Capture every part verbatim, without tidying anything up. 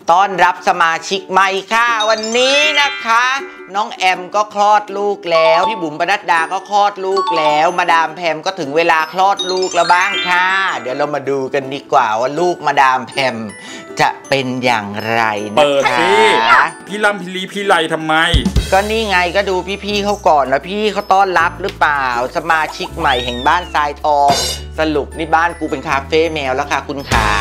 ต้อนรับสมาชิกใหม่ค่ะวันนี้นะคะน้องแอมก็คลอดลูกแล้วพี่บุ๋มปนัดดาก็คลอดลูกแล้วมาดามแพมก็ถึงเวลาคลอดลูกแล้วบ้างค่ะเดี๋ยวเรามาดูกันดีกว่าว่าลูกมาดามแพมจะเป็นอย่างไรนะคะเปิดสิพี่ลำพี่ลีพี่ไลทำไมก็นี่ไงก็ดูพี่ๆเขาก่อนนะพี่เขาต้อนรับหรือเปล่าสมาชิกใหม่แห่งบ้านทรายทองสรุปนี่บ้านกูเป็นคาเฟ่แมวแล้วค่ะคุณขา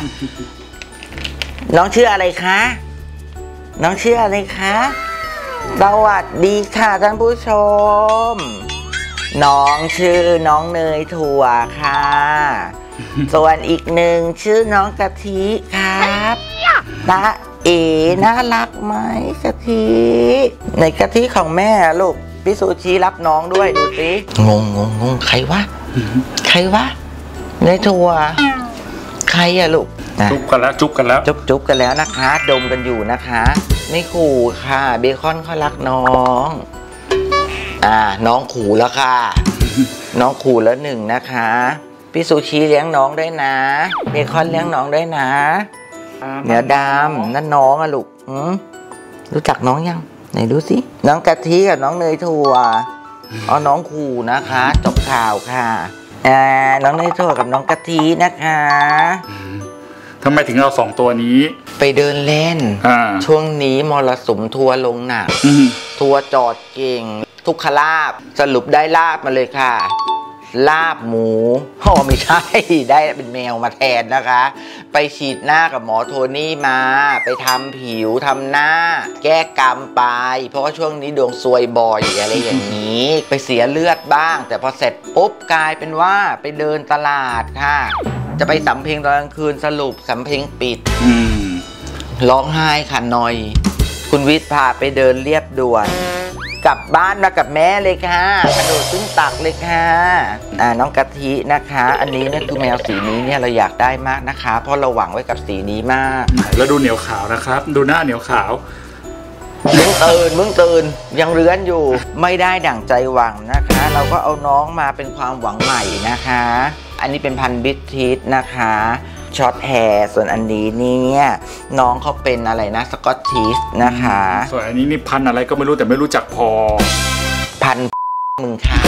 น้องชื่ออะไรคะน้องชื่ออะไรคะสวัสดีค่ะท่านผู้ชมน้องชื่อน้องเนยถั่วค่ะส่วนอีกหนึ่งชื่อน้องกะทิครับตาเอ๋น่ารักไหมกะทิในกะทิของแม่ลูกพี่ซูชิรับน้องด้วยดูสิงงงงงใครวะใครวะเนยถั่วใครอะลูกจุ๊บกันแล้วจุ๊บกันแล้วจุ๊บจุ๊บกันแล้วนะคะดมกันอยู่นะคะไม่ขู่ค่ะเบคอนเขารักน้องอ่าน้องขู่แล้วค่ะน้องขู่แล้วหนึ่งนะคะพี่ซูชิเลี้ยงน้องด้วยนะเบคอนเลี้ยงน้องด้วยนะเนื้อดำนั่นน้องอะลูกรู้จักน้องยังไหนดูสิน้องกะทิกับน้องเนยถั่วอ๋อน้องขู่นะคะจบข่าวค่ะอ่าน้องเนยถั่วกับน้องกะทินะคะทำไมถึงเอาสองตัวนี้ไปเดินเล่นช่วงนี้มรสุมทัวร์ลงหนักทัวร์จอดเก่งทุกขลาบสรุปได้ลาบมาเลยค่ะลาบหมูอ๋อไม่ใช่ได้เป็นแมวมาแทนนะคะไปฉีดหน้ากับหมอโทนี่มาไปทำผิวทำหน้าแก้กรรมไปเพราะว่าช่วงนี้ดวงซวยบ่อยอะไรอย่างนี้ไปเสียเลือดบ้างแต่พอเสร็จปุ๊บกลายเป็นว่าไปเดินตลาดค่ะจะไปสำเพ็งตอนกลางคืนสรุปสำเพ็งปิดร้องไห้ค่ะหน่อยคุณวิทย์พาไปเดินเรียบด่วนกลับบ้านมากับแม่เลยค่ะกระโดดขึ้นตักเลยค่ะอ่าน้องกะทินะคะอันนี้เนี่ยคือแมวสีนี้เนี่ยเราอยากได้มากนะคะเพราะเราหวังไว้กับสีนี้มากแล้วดูเหนียวขาวนะครับดูหน้าเหนียวขาวมึงตื่นมึงตื่นยังเรื้อนอยู่ไม่ได้ดั่งใจหวังนะคะเราก็เอาน้องมาเป็นความหวังใหม่นะคะอันนี้เป็นพันธุ์บิ๊กทีสนะคะช็อตแฮร์ส่วนอันนี้เนี่ยน้องเขาเป็นอะไรนะสกอตทิชนะคะส่วนอันนี้นี่พันธุ์อะไรก็ไม่รู้แต่ไม่รู้จักพอพันธุ์มึงค่ะ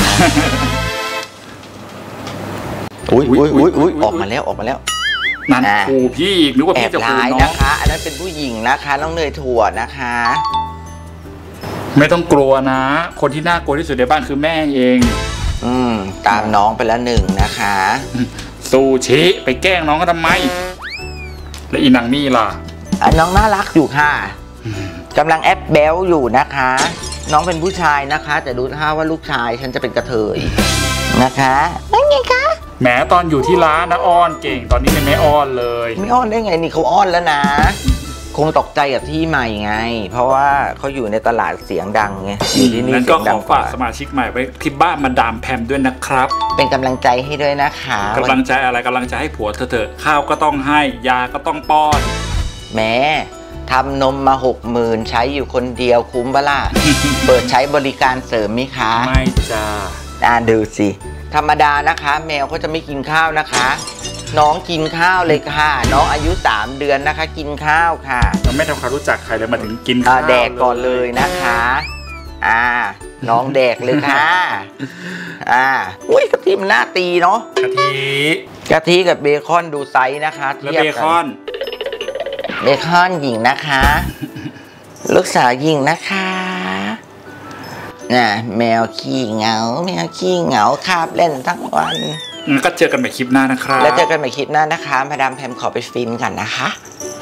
อุ้ยอุ้ยอุ้ยอุ้ยออกมาแล้วออกมาแล้วนั่นครูพี่อีกนึกว่าพี่จะพูดน้องนะคะอันนั้นเป็นผู้หญิงนะคะน้องเนยถั่วนะคะไม่ต้องกลัวนะคนที่น่ากลัวที่สุดในบ้านคือแม่เองอืมตามน้องไปแล้วหนึ่งนะคะซูชิไปแกล้งน้องก็ทำไมและอีนางนี่ล่ะน้องน่ารักอยู่ค่ะกำลังแอปแบลอยู่นะคะน้องเป็นผู้ชายนะคะแต่ดูท่าว่าลูกชายฉันจะเป็นกระเทยนะคะนั่นไงคะแหมตอนอยู่ที่ร้านนะอ้อนเก่งตอนนี้ไม่อ้อนเลยไม่อ้อนได้ไงนี่เขาอ้อนแล้วนะคงตกใจกับที่ใหม่ไงเพราะว่าเขาอยู่ในตลาดเสียงดังไงอยู่ที่นี่เสียงดังฝากสมาชิกใหม่ไว้ที่บ้านมาดามแพมด้วยนะครับเป็นกำลังใจให้ด้วยนะคะกำลังใจอะไรกำลังใจให้ผัวเธอเถอะข้าวก็ต้องให้ยาก็ต้องป้อนแม่ทำนมมาหกหมื่นใช้อยู่คนเดียวคุ้มบ้าล่ะ เปิดใช้บริการเสริมไหมคะไม่จ้าอ่าดูสิธรรมดานะคะแมวเขาจะไม่กินข้าวนะคะน้องกินข้าวเลยค่ะน้องอายุสามเดือนนะคะกินข้าวค่ะเราไม่ทำความรู้จักใครเลยมาถึงกินข้าวแดกก่อนเลยนะคะอ่าน้องแดกเลยค่ะอ่าอุ้ยกะทิมันน่าตีเนาะกะทิกะทิกับเบคอนดูไซส์นะคะเทียบกันเบคอนเบคอนหญิงนะคะลูกสาวหญิงนะคะน่ะแมวขี้เหงาแมวขี้เหงาคาบเล่นทั้งวันก็เจอกันใหม่คลิปหน้านะครับแล้วเจอกันใหม่คลิปหน้านะคะมาดามแพมขอไปฟินกันนะคะ